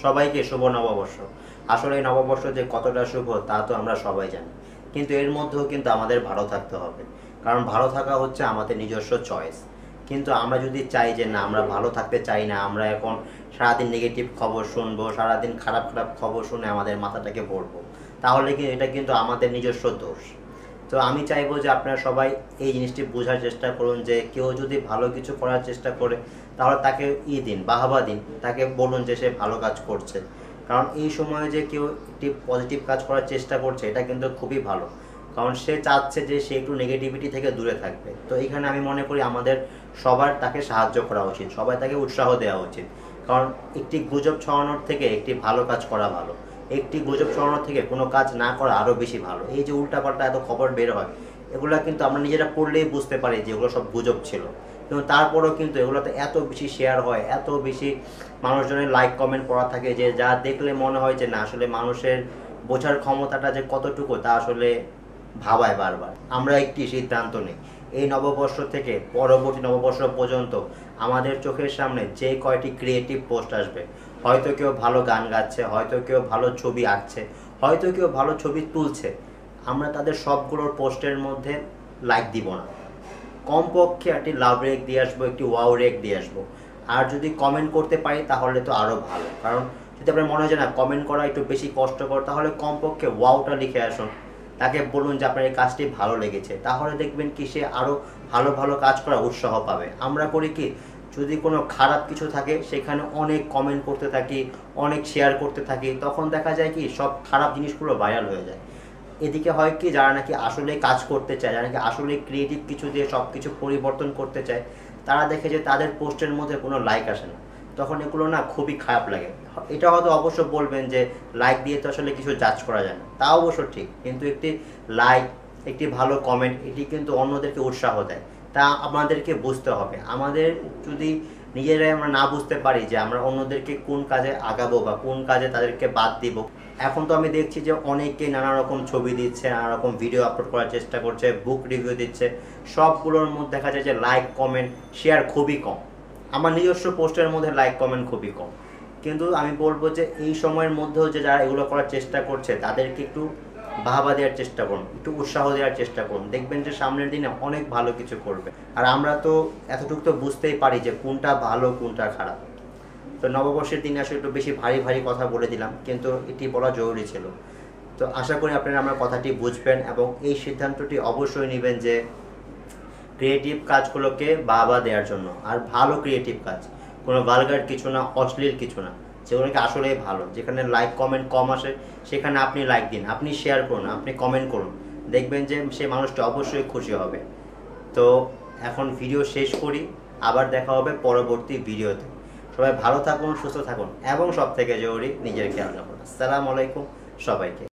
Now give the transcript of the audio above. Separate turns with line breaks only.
সবাইকে শুভ নববর্ষ। আসলে এই নববর্ষ যে কতটা শুভ তা তো আমরা সবাই জানি, কিন্তু এর মধ্যেও কিন্তু আমাদের ভালো থাকতে হবে, কারণ ভালো থাকা হচ্ছে আমাদের নিজস্ব চয়েস। কিন্তু আমরা যদি চাই যে না, আমরা ভালো থাকতে চাই না, আমরা এখন সারাদিন নেগেটিভ খবর শুনবো, সারাদিন খারাপ খারাপ খবর শুনে আমাদের মাথাটাকে ভরবো, তাহলে কি এটা কিন্তু আমাদের নিজস্ব দোষ। তো আমি চাইবো যে আপনারা সবাই এই জিনিসটি বোঝার চেষ্টা করুন যে কেউ যদি ভালো কিছু করার চেষ্টা করে তাহলে তাকে দিন, বাহবা দিন, তাকে বলুন যে সে ভালো কাজ করছে। কারণ এই সময়ে যে কেউ একটি পজিটিভ কাজ করার চেষ্টা করছে এটা কিন্তু খুবই ভালো, কারণ সে চাচ্ছে যে সে একটু নেগেটিভিটি থেকে দূরে থাকবে। তো এইখানে আমি মনে করি আমাদের সবার তাকে সাহায্য করা উচিত, সবাই তাকে উৎসাহ দেওয়া উচিত। কারণ একটি গুজব ছড়ানোর থেকে একটি ভালো কাজ করা ভালো, একটি গুজব ছড়ানোর থেকে কোনো কাজ না করা আরও বেশি ভালো। এই যে উল্টাপাল্টা এত খবর বের হয়, এগুলো কিন্তু আমরা নিজেরা পড়লেই বুঝতে পারি যে এগুলো সব গুজব ছিল, কিন্তু তারপরেও কিন্তু এগুলোতে এত বেশি শেয়ার হয়, এত বেশি মানুষজনের লাইক কমেন্ট পড়া থাকে যে যা দেখলে মনে হয় যে না, আসলে মানুষের বোঝার ক্ষমতাটা যে কতটুকু তা আসলে ভাবায় বারবার। আমরা একটি সিদ্ধান্ত নিই, এই নববর্ষ থেকে পরবর্তী নববর্ষ পর্যন্ত আমাদের চোখের সামনে যে কয়টি ক্রিয়েটিভ পোস্ট আসবে, হয়তো কেউ ভালো গান গাচ্ছে, হয়তো কেউ ভালো ছবি আঁকছে, হয়তো কেউ ভালো ছবি তুলছে, আমরা তাদের সবগুলোর পোস্টের মধ্যে লাইক দিব না, কমপক্ষে একটি লাভ রেক দিয়ে আসবো, একটি ওয়াও রেক দিয়ে আসবো। আর যদি কমেন্ট করতে পারি তাহলে তো আরও ভালো, কারণ যদি আপনার মনে হয় যে না কমেন্ট করা একটু বেশি কষ্টকর, তাহলে কমপক্ষে ওয়াওটা লিখে আসুন, তাকে বলুন যে আপনার এই কাজটি ভালো লেগেছে, তাহলে দেখবেন কি সে আরও ভালো ভালো কাজ করা উৎসাহ পাবে। আমরা করি কি, যদি কোনো খারাপ কিছু থাকে সেখানে অনেক কমেন্ট করতে থাকি, অনেক শেয়ার করতে থাকি, তখন দেখা যায় কি সব খারাপ জিনিসগুলো ভাইরাল হয়ে যায়। এদিকে হয় কি, যারা নাকি আসলে কাজ করতে চায়, যারা নাকি আসলে ক্রিয়েটিভ কিছু দিয়ে সব কিছু পরিবর্তন করতে চায়, তারা দেখে যে তাদের পোস্টের মধ্যে কোনো লাইক আসে না, তখন এগুলো না খুবই খারাপ লাগে। এটা হয়তো অবশ্য বলবেন যে লাইক দিয়ে তো আসলে কিছু জাজ করা যায় না, তা অবশ্য ঠিক, কিন্তু একটি লাইক, একটি ভালো কমেন্ট, এটি কিন্তু অন্যদেরকে উৎসাহ দেয়। তা আমাদেরকে বুঝতে হবে, আমাদের যদি নিজেরাই আমরা না বুঝতে পারি যে আমরা অন্যদেরকে কোন কাজে আগাবো বা কোন কাজে তাদেরকে বাদ দিব। এখন তো আমি দেখছি যে অনেকে নানা রকম ছবি দিচ্ছে, নানা রকম ভিডিও আপলোড করার চেষ্টা করছে, বুক রিভিউ দিচ্ছে, সবগুলোর মধ্যে দেখা যায় যে লাইক কমেন্ট শেয়ার খুবই কম। আমার নিজস্ব পোস্টের মধ্যে লাইক কমেন্ট খুবই কম। কিন্তু আমি বলবো যে এই সময়ের মধ্যেও যে যারা এগুলো করার চেষ্টা করছে তাদেরকে একটু বাহবা দেওয়ার চেষ্টা করুন, একটু উৎসাহ দেওয়ার চেষ্টা করুন, দেখবেন যে সামনের দিনে অনেক ভালো কিছু করবে। আর আমরা তো এতটুকু তো বুঝতেই পারি যে কোনটা ভালো কোনটা খারাপ। তো নববর্ষের দিনে আসলে একটু বেশি ভারী ভারী কথা বলে দিলাম, কিন্তু এটি বলা জরুরি ছিল। তো আশা করি আপনারা আমার কথাটি বুঝবেন এবং এই সিদ্ধান্তটি অবশ্যই নেবেন যে ক্রিয়েটিভ কাজগুলোকে বাহবা দেওয়ার জন্য, আর ভালো ক্রিয়েটিভ কাজ, কোনো ভালগার কিছু না, অশ্লীল কিছু না, যেগুলোকে আসলেই ভালো, যেখানে লাইক কমেন্ট কম আসে সেখানে আপনি লাইক দিন, আপনি শেয়ার করুন, আপনি কমেন্ট করুন, দেখবেন যে সেই মানুষটা অবশ্যই খুশি হবে। তো এখন ভিডিও শেষ করি, আবার দেখা হবে পরবর্তী ভিডিওতে। সবাই ভালো থাকুন, সুস্থ থাকুন এবং সব থেকে জরুরি নিজের খেয়াল রাখুন। আসসালামু আলাইকুম সবাইকে।